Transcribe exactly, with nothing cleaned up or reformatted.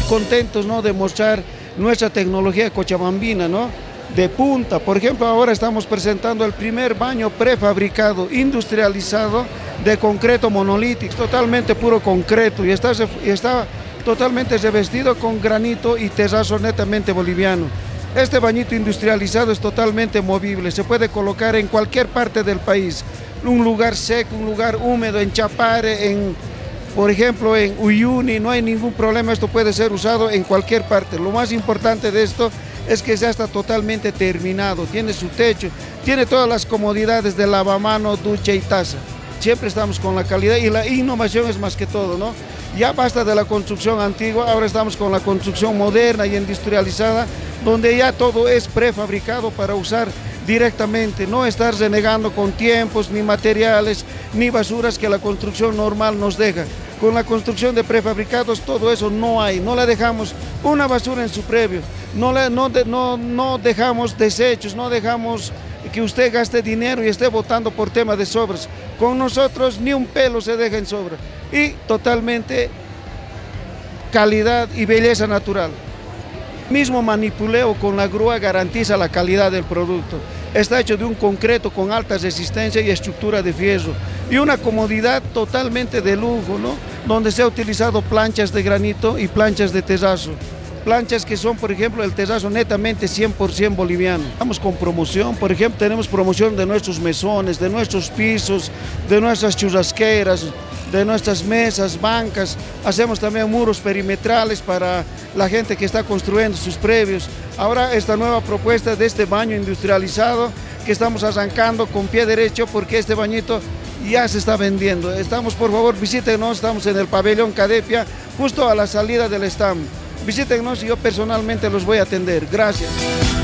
contentos, ¿no?, de mostrar nuestra tecnología cochabambina, ¿no?, de punta. Por ejemplo, ahora estamos presentando el primer baño prefabricado, industrializado, de concreto monolítico, totalmente puro concreto, y está, y está totalmente revestido con granito y terrazo netamente boliviano. Este bañito industrializado es totalmente movible, se puede colocar en cualquier parte del país, un lugar seco, un lugar húmedo, en Chapare, en, por ejemplo, en Uyuni, no hay ningún problema, esto puede ser usado en cualquier parte. Lo más importante de esto es que ya está totalmente terminado, tiene su techo, tiene todas las comodidades de lavamanos, ducha y taza. Siempre estamos con la calidad y la innovación es más que todo, ¿no? Ya basta de la construcción antigua, ahora estamos con la construcción moderna y industrializada, donde ya todo es prefabricado para usar directamente, no estar renegando con tiempos, ni materiales, ni basuras que la construcción normal nos deja. Con la construcción de prefabricados todo eso no hay, no le dejamos una basura en su previo, no, le, no, de, no, no dejamos desechos, no dejamos que usted gaste dinero y esté votando por tema de sobras. Con nosotros ni un pelo se deja en sobra y totalmente calidad y belleza natural. Mismo manipuleo con la grúa garantiza la calidad del producto. Está hecho de un concreto con alta resistencia y estructura de fierro y una comodidad totalmente de lujo, ¿no?, donde se ha utilizado planchas de granito y planchas de terrazo. Planchas que son, por ejemplo, el terrazo netamente cien por ciento boliviano. Estamos con promoción, por ejemplo, tenemos promoción de nuestros mesones, de nuestros pisos, de nuestras churrasqueras, de nuestras mesas, bancas. Hacemos también muros perimetrales para la gente que está construyendo sus previos. Ahora esta nueva propuesta de este baño industrializado que estamos arrancando con pie derecho porque este bañito ya se está vendiendo. Estamos, por favor, visítenos, estamos en el pabellón Cadepia, justo a la salida del stand. Visítenos y yo personalmente los voy a atender. Gracias.